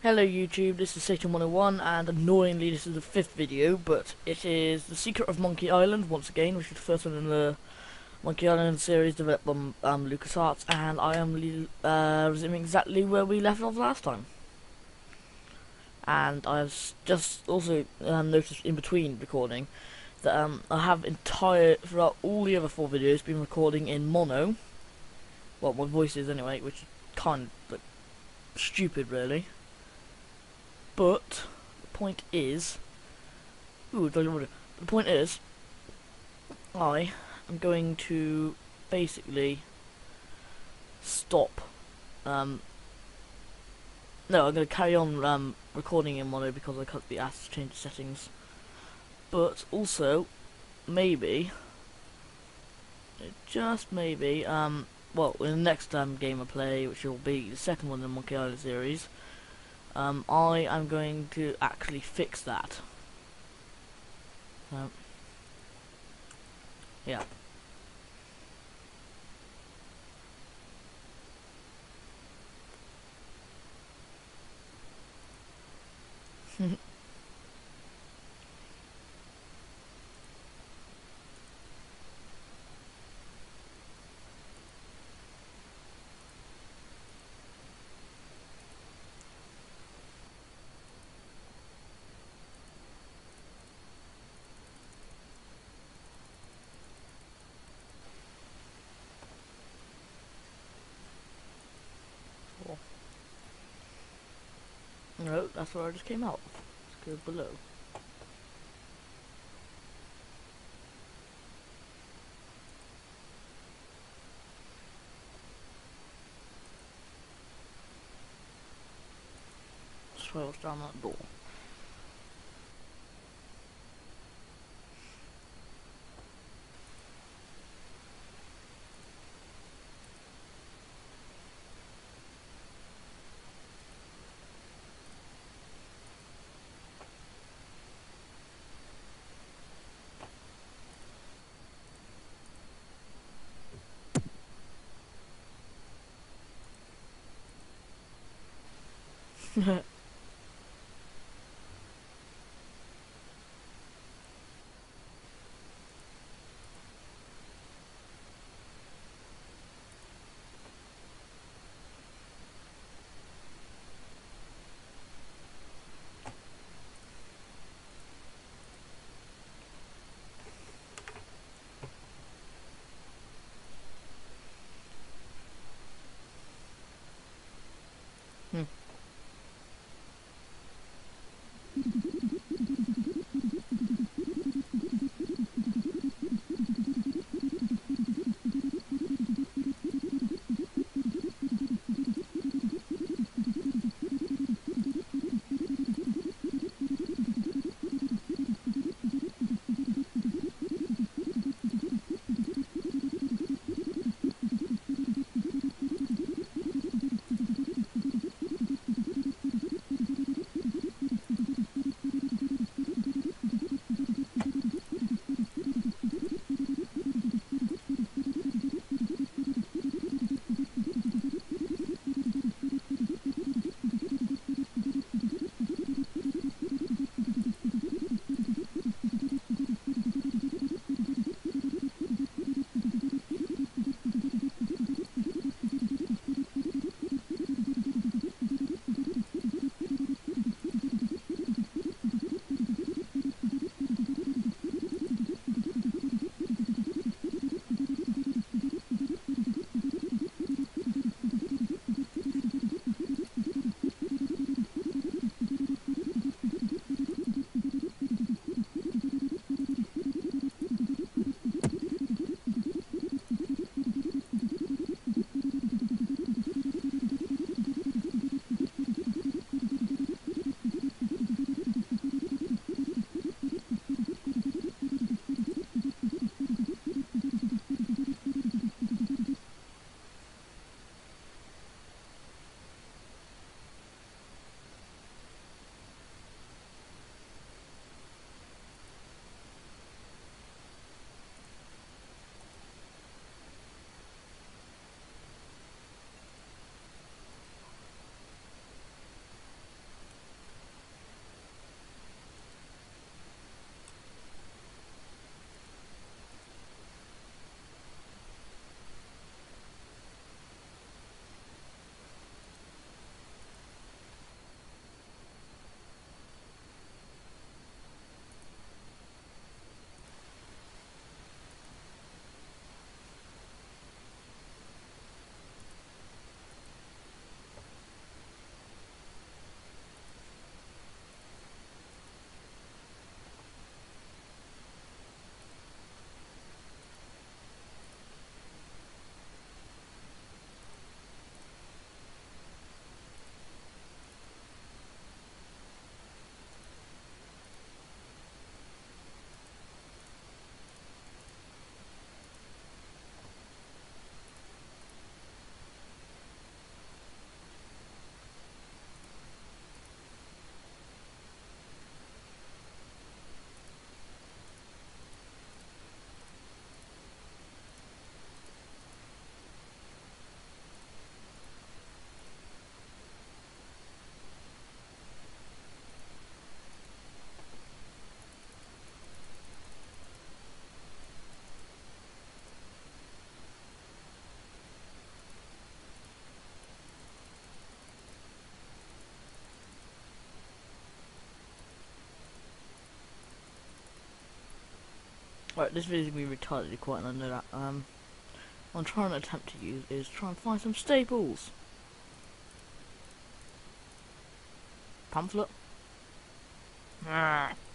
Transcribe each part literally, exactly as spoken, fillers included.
Hello YouTube, this is Satan one oh one, and annoyingly this is the fifth video, but it is The Secret of Monkey Island, once again, which is the first one in the Monkey Island series developed by um, LucasArts, and I am uh, resuming exactly where we left off last time. And I've just also um, noticed in between recording that um, I have entire, throughout all the other four videos, been recording in mono. Well, my voice is anyway, which is kind of like, stupid really. But the point is, ooh, the point is, I am going to basically stop. Um, no, I'm going to carry on um, recording in mono because I cut the ass to change the settings. But also, maybe, just maybe, um, well, in the next um, game I play, which will be the second one in the Monkey Island series. Um, I am going to actually fix that. Um, yeah. No, that's where I just came out. Let's go below. Swirls down that door. Hmm. Right, this video is going to be retardedly quiet, and I know that. Um, what I'm trying to attempt to use is try and find some staples. Pamphlet. Ah.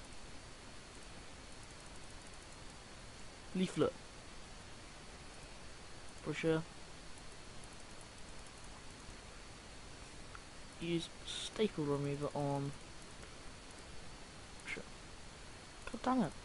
Leaflet. Brochure. Use staple remover on. Brochure. God damn it.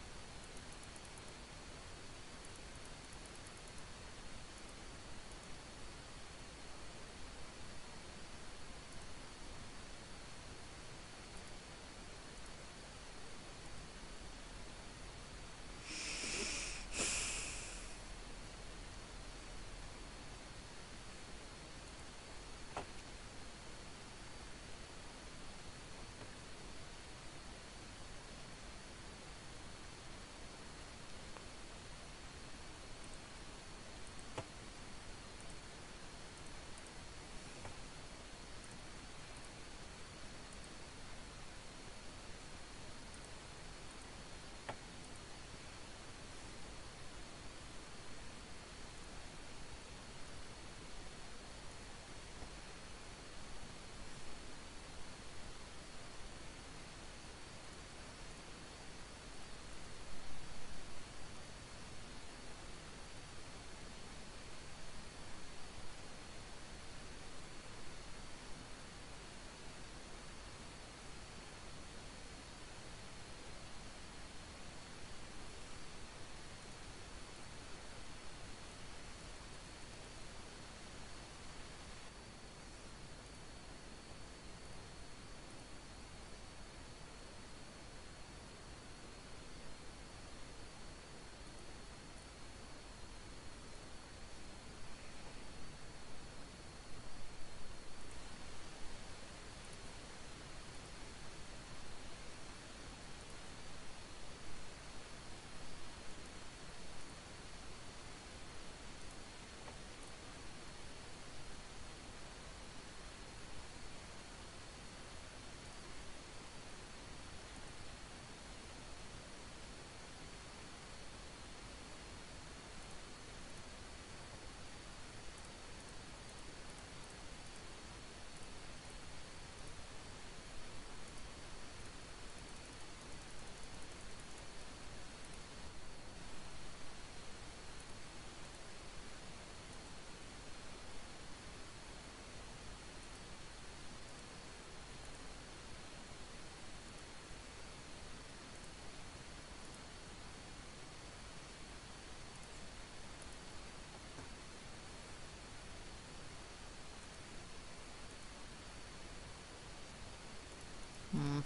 Hmm.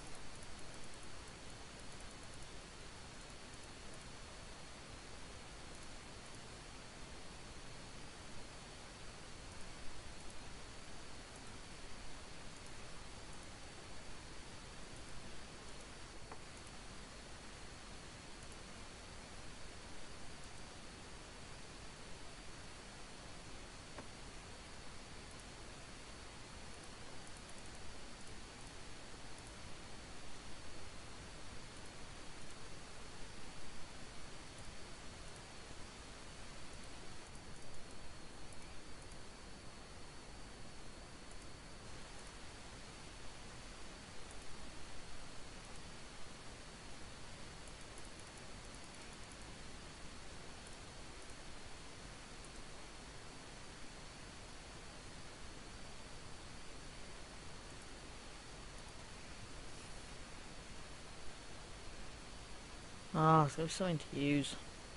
Ah, so something to use.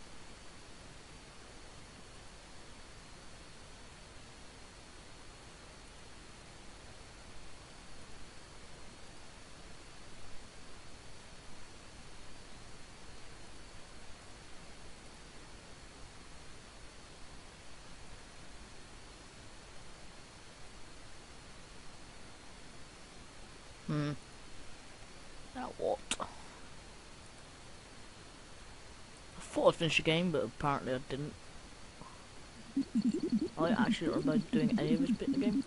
Hmm. Now what? I thought I'd finish the game, but apparently I didn't. I actually don't remember doing any of this bit in the game.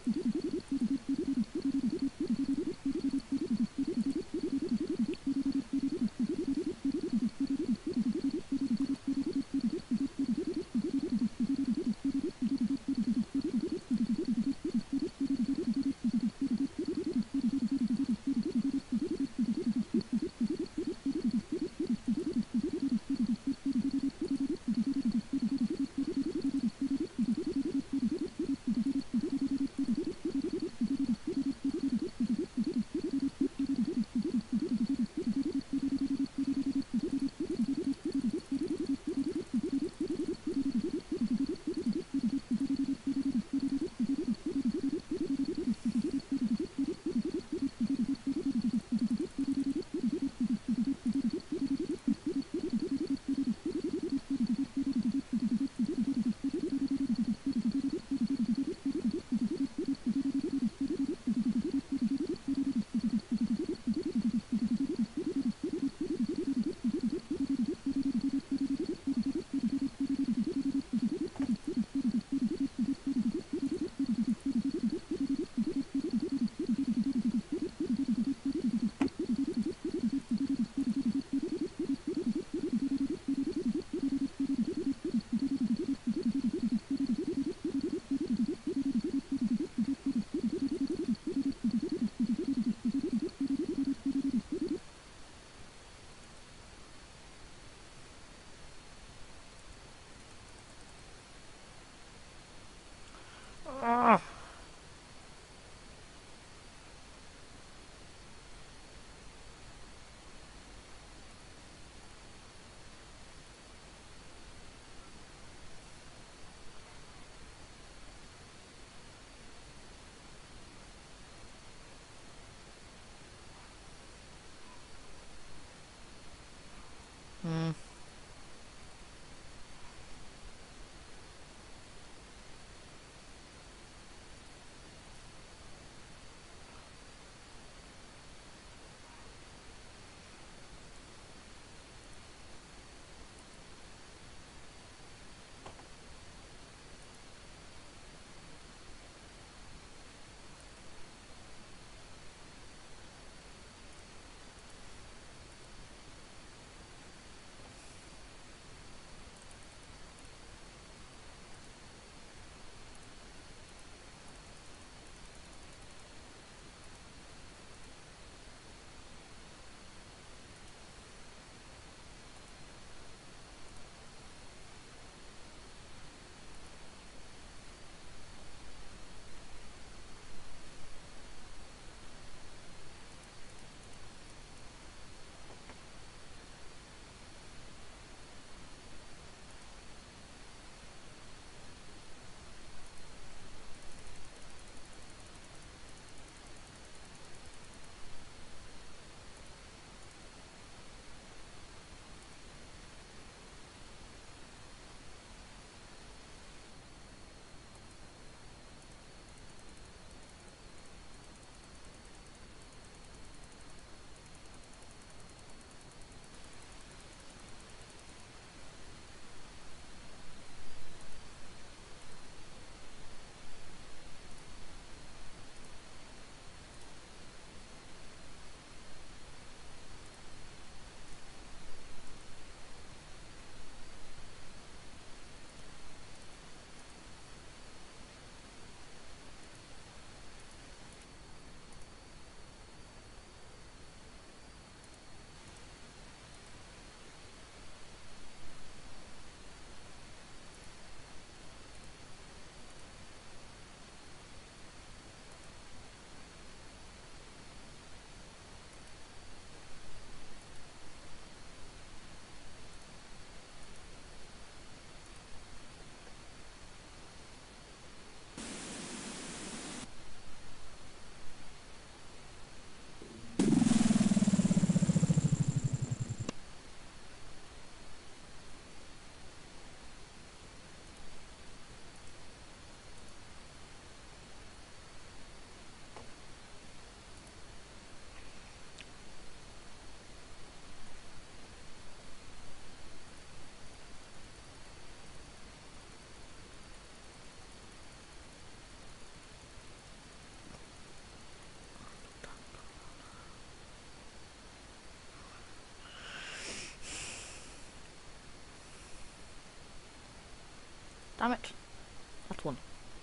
Damn it. That one.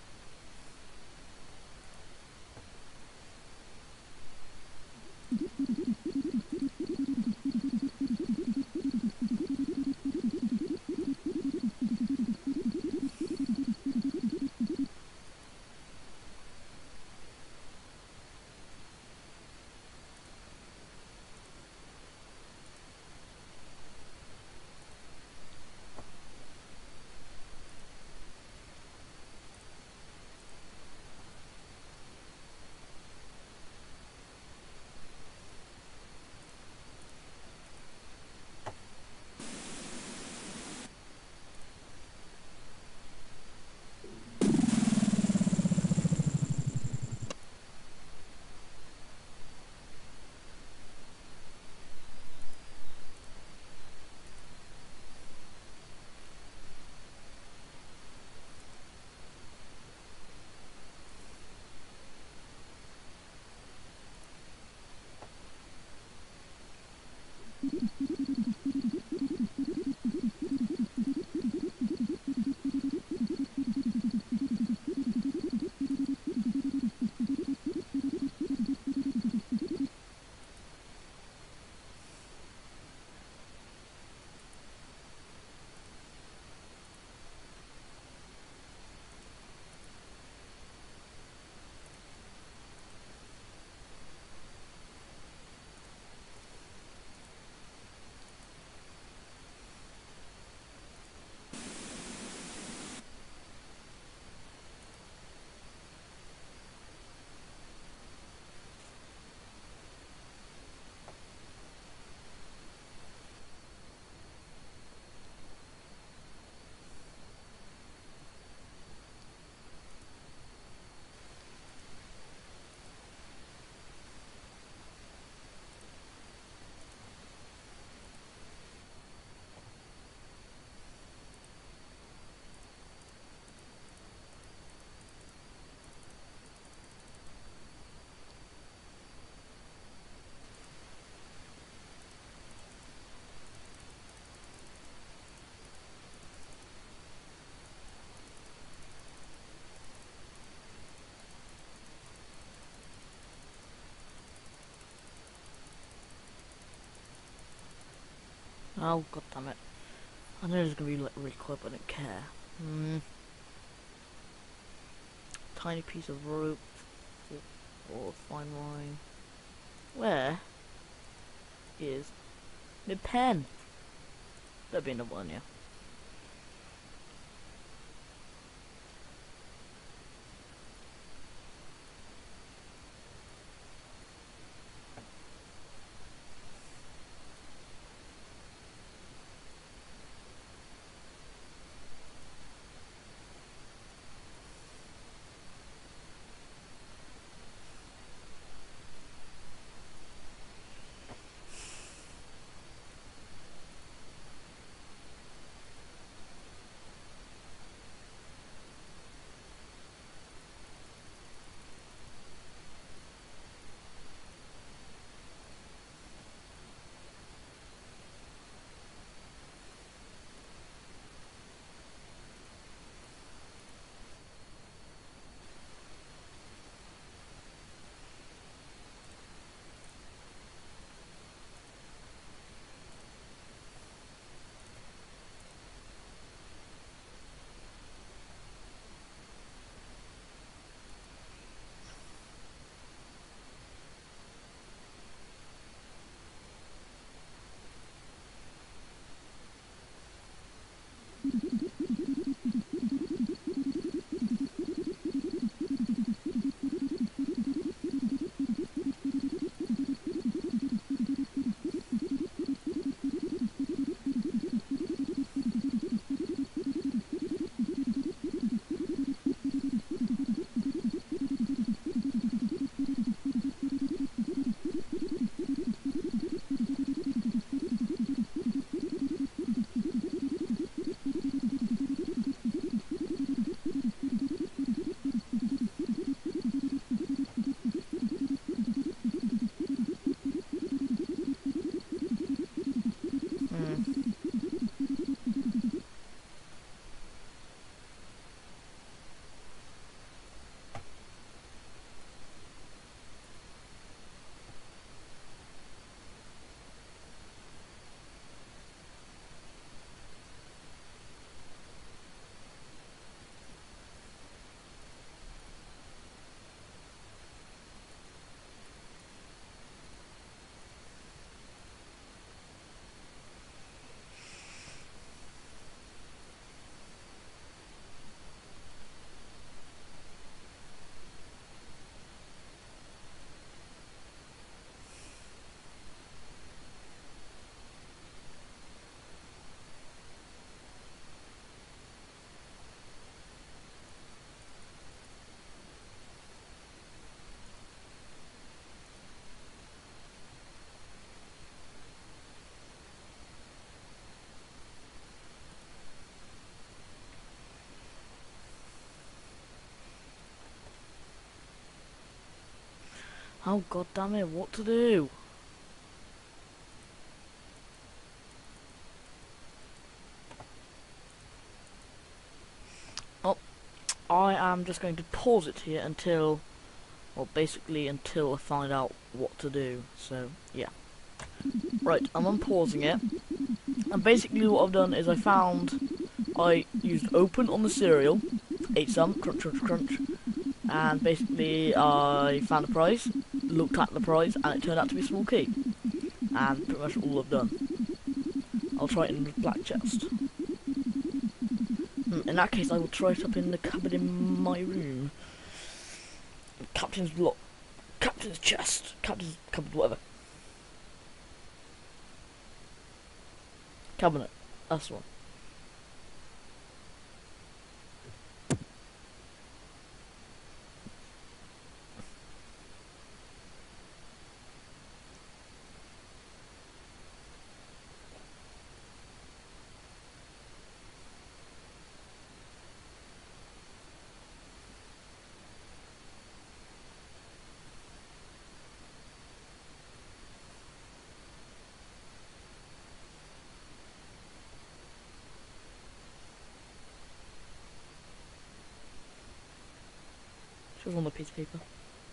Oh, god damn it. I know it's gonna be like really quick, but I don't care. Hmm. Tiny piece of rope or, or fine line. Where is the pen? There'll be another one, yeah. Oh god damn it, what to do? Oh, I am just going to pause it here until, well, basically until I find out what to do. So, yeah. Right, I'm unpausing it. And basically what I've done is I found, I used open on the cereal, ate some, crunch, crunch, crunch, and basically I found a prize, looked at the prize, and it turned out to be a small key. And pretty much all I've done. I'll try it in the black chest. Hmm, in that case, I will try it up in the cupboard in my room. Captain's block. Captain's chest. Captain's cupboard, whatever. Cabinet. That's the one. She was on the piece of paper.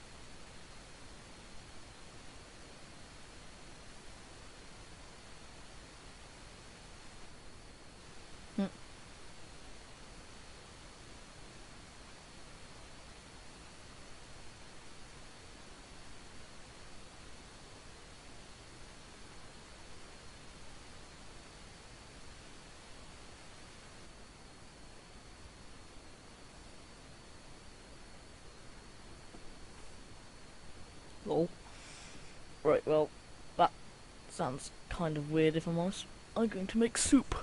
Hmm. Lol. Right, well, that sounds kind of weird if I'm honest. I'm going to make soup.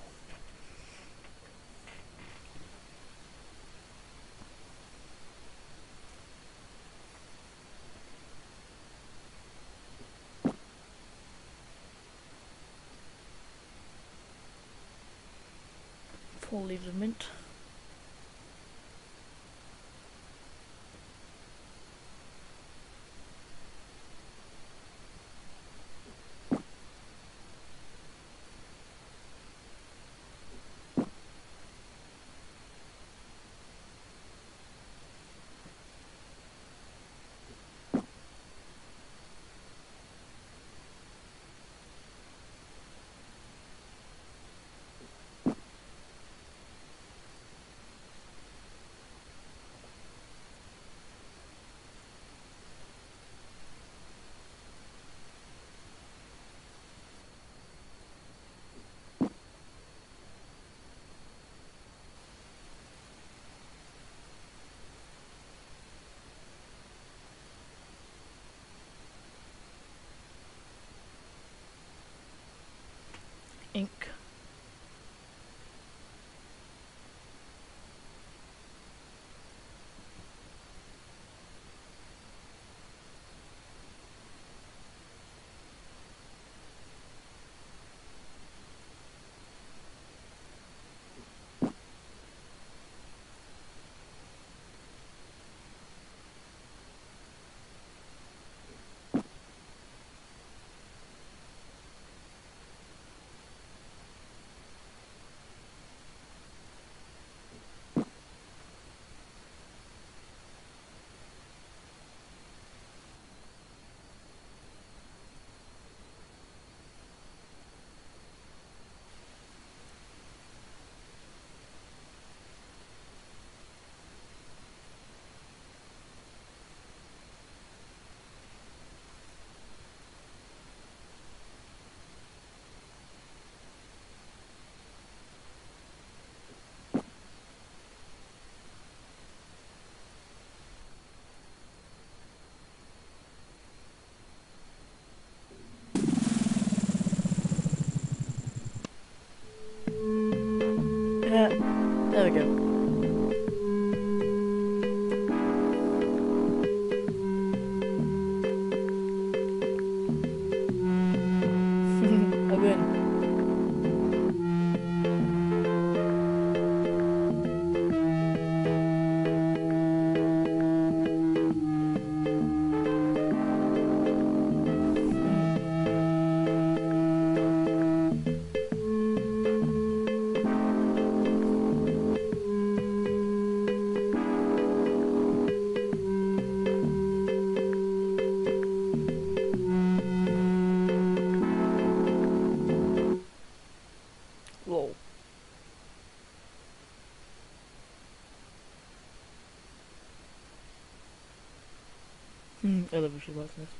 Four leaves of mint. Ink. I love if she likes this.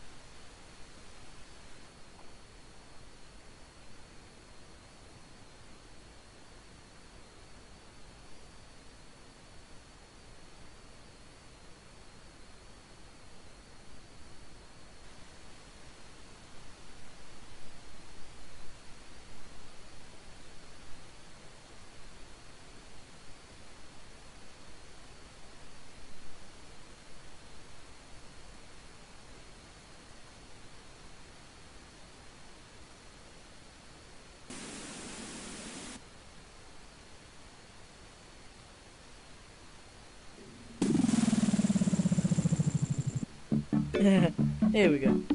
Here we go.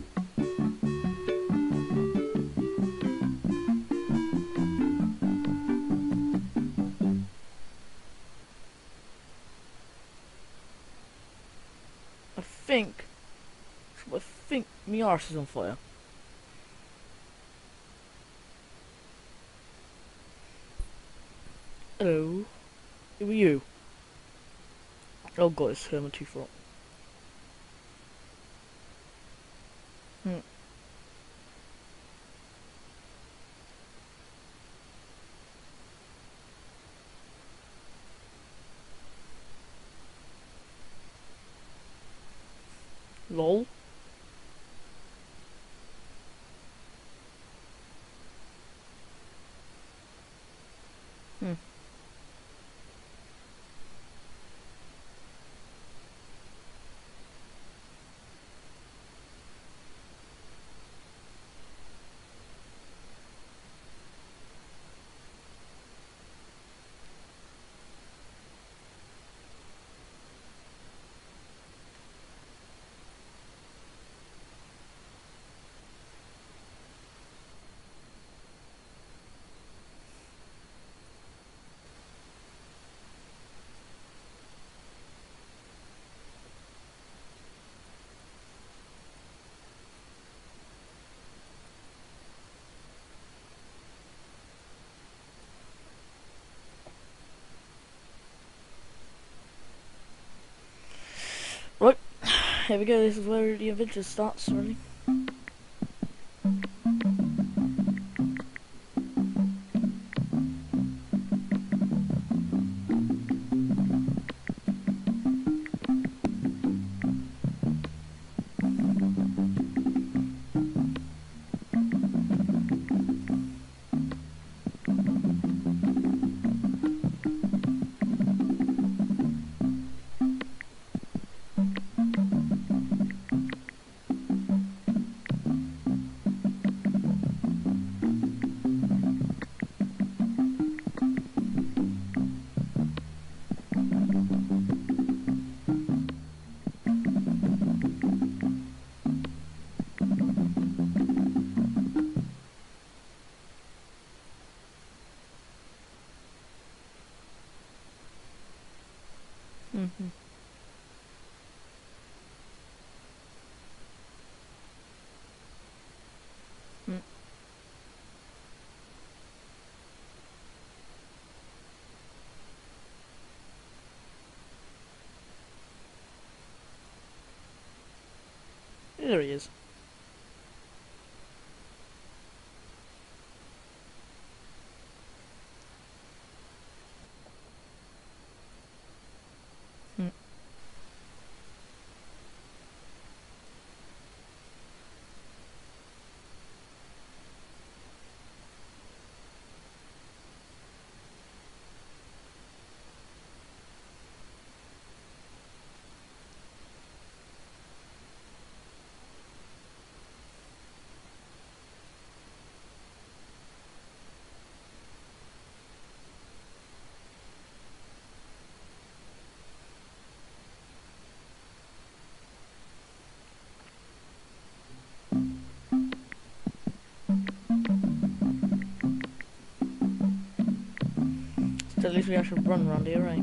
I think, I think my arse is on fire. Hello, who are you? Oh god, it's Herman Too Front. Hmm. Lol. Hmm. Right, here we go, this is where the adventure starts, really. Mm-hmm. Mm. There he is. Mm. So at least we actually run around here, right?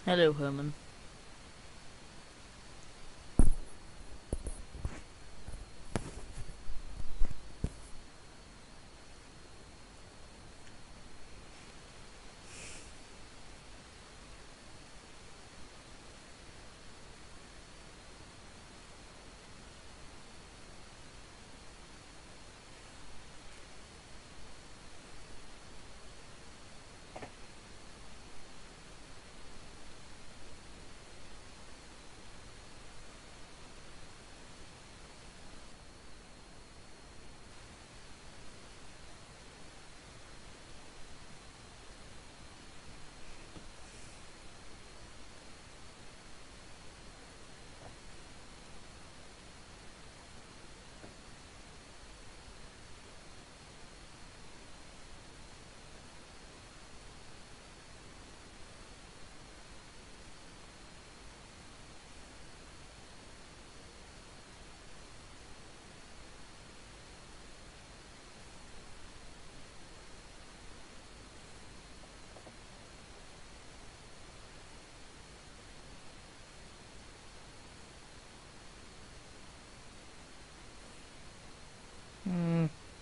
Hello, Herman. Hmm.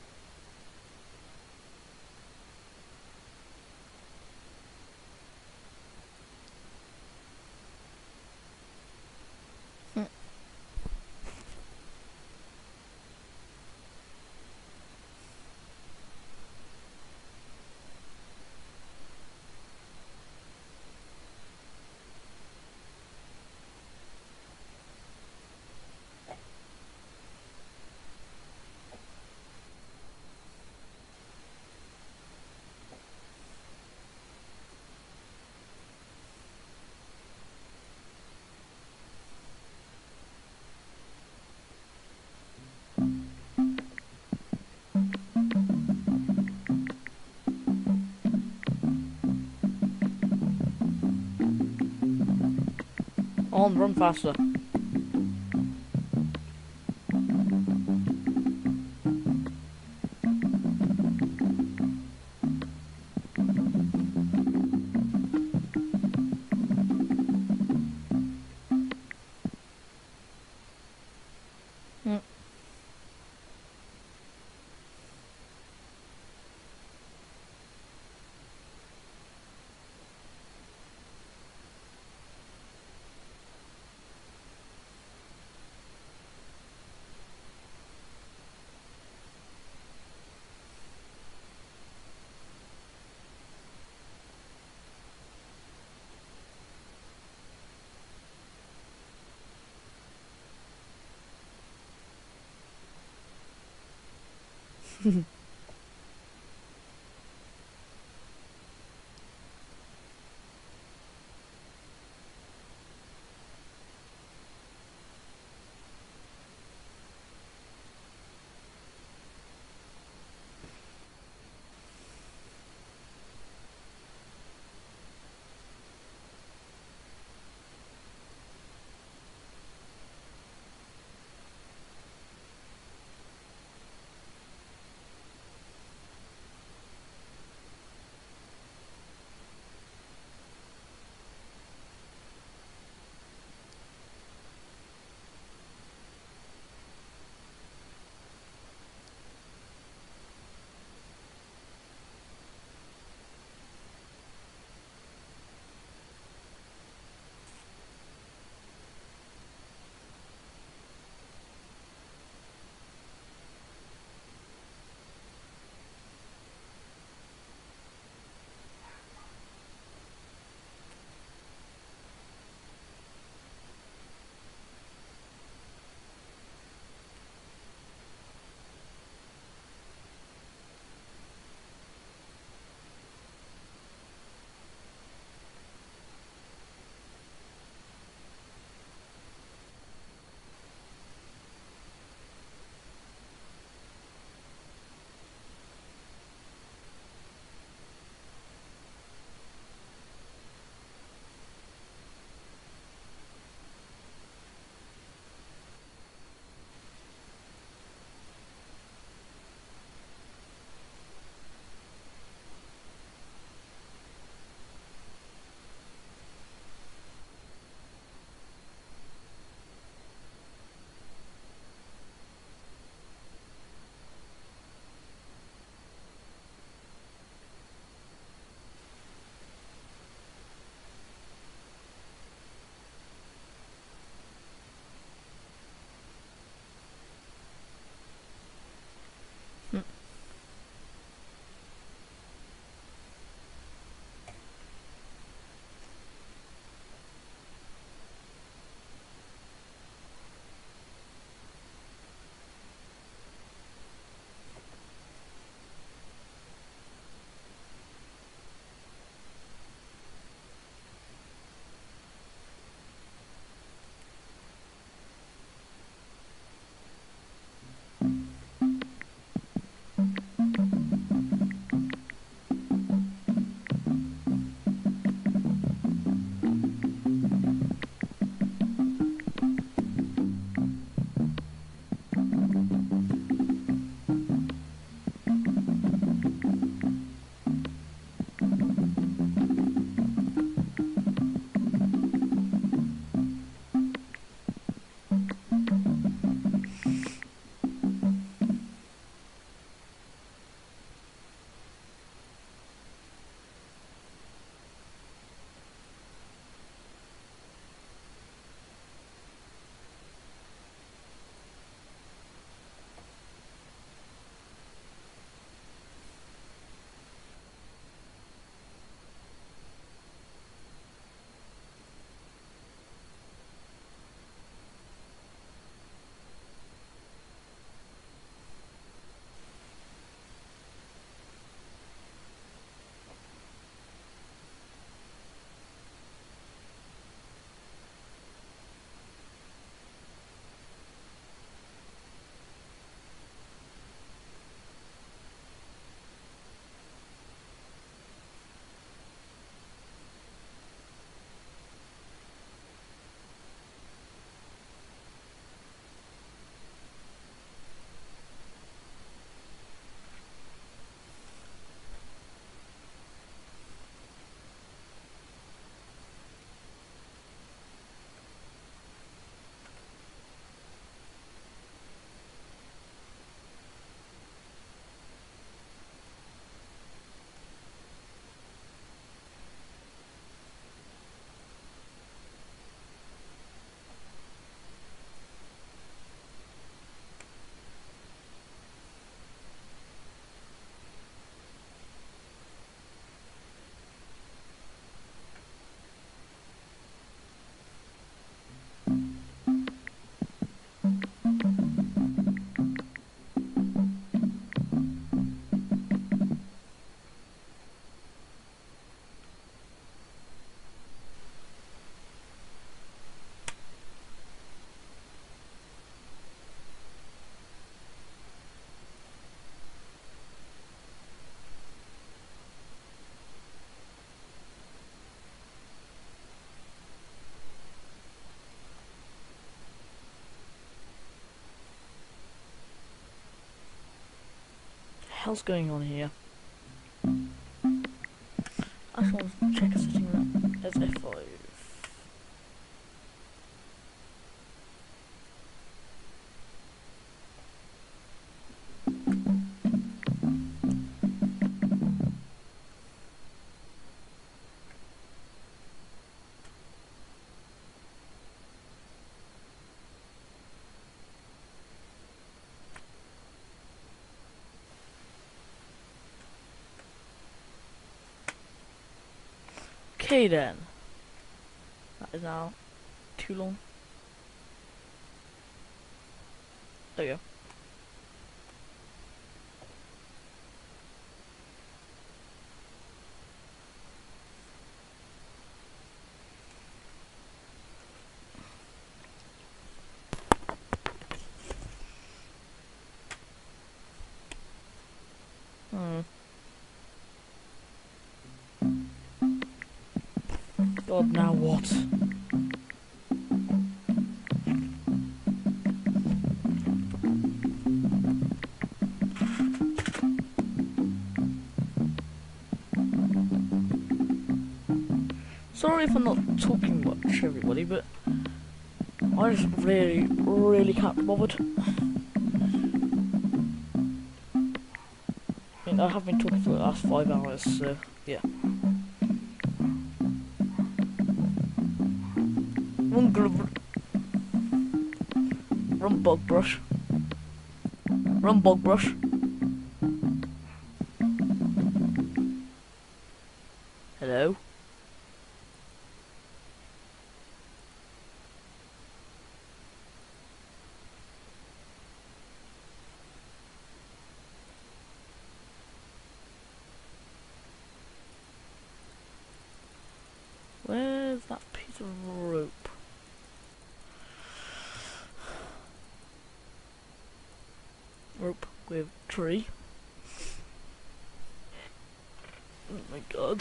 On, run faster. Hmm. hell's going on here? I just want to check a setting as F five. Okay then. That is now too long. There you go. Hmm. God, now what? Sorry if I'm not talking much, everybody, but I just really, really can't be bothered. I mean, I have been talking for the last five hours, so yeah. Run, gl- run bug brush. Run bug brush. Hello? Where's that piece of rope? Rope with tree. Oh my god.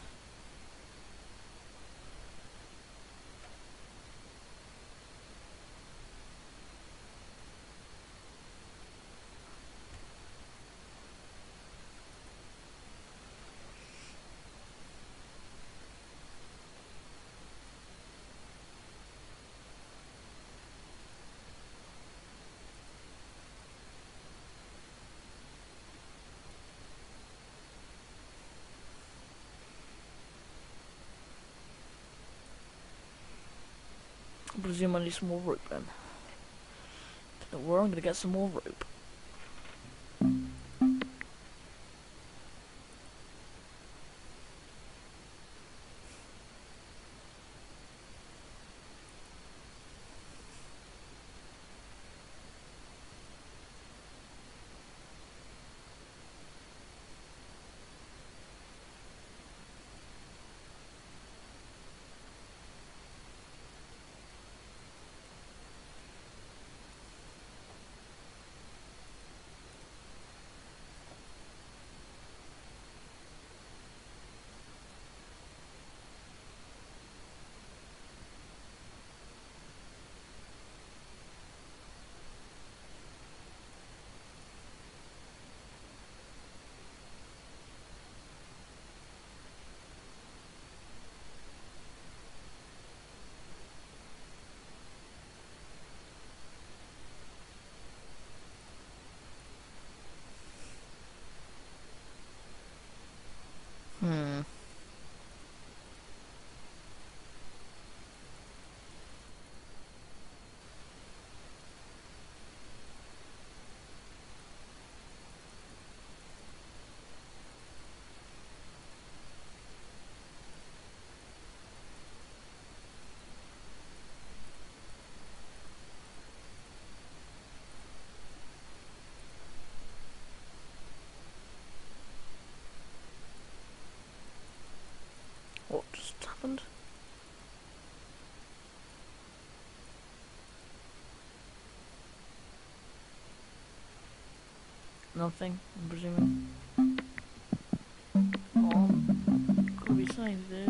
I presume I need some more rope then. Don't worry, I'm gonna get some more rope. Hmm. What just happened? Nothing, I'm presuming. Oh, could be signs there.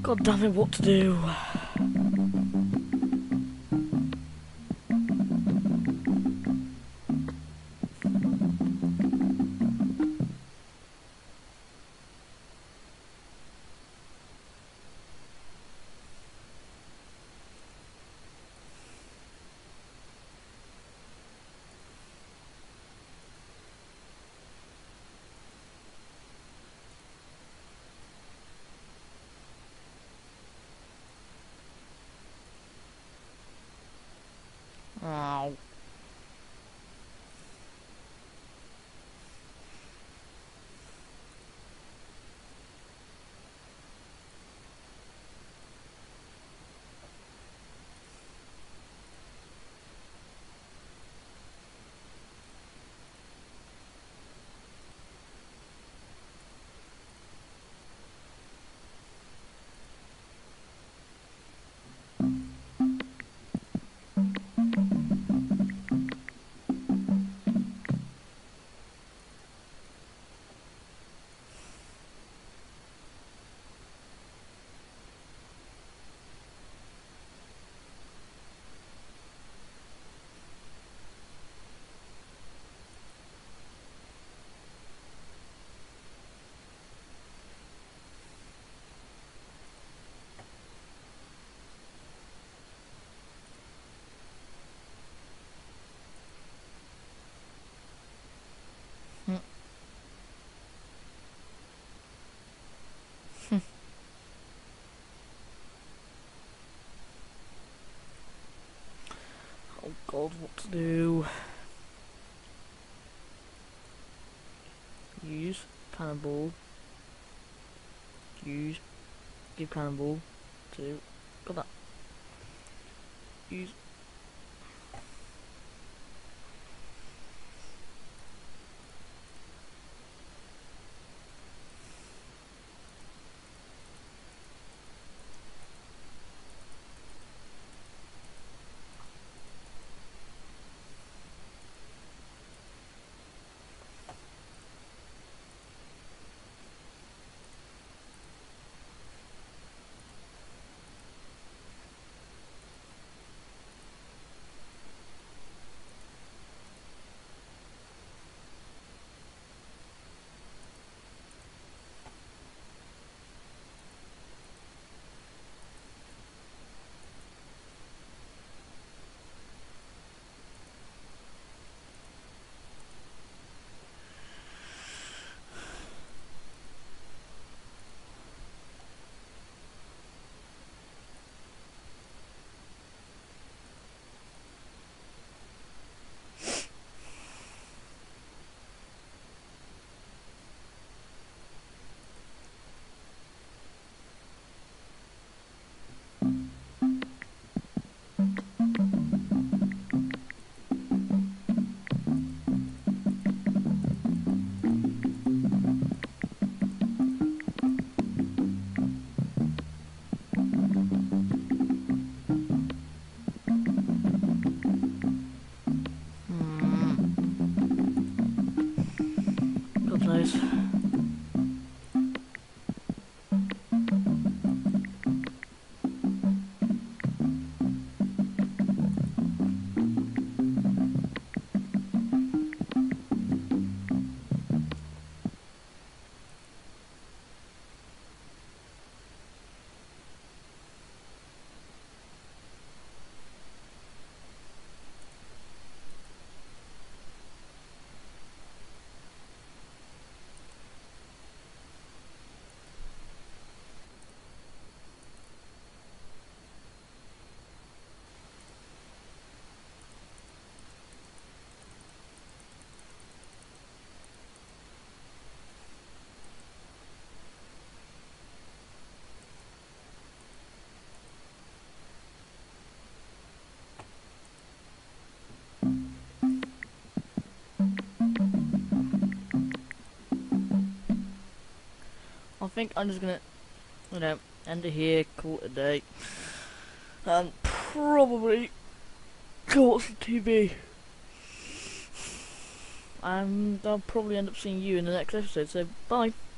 God damn it, what to do? Oh. Oh God, what to do? Use cannonball. Use. Give cannonball. To. Got that. Use. God knows. I think I'm just gonna, you know, end it here, call it a day, and probably go watch some T V. And I'll probably end up seeing you in the next episode, so bye.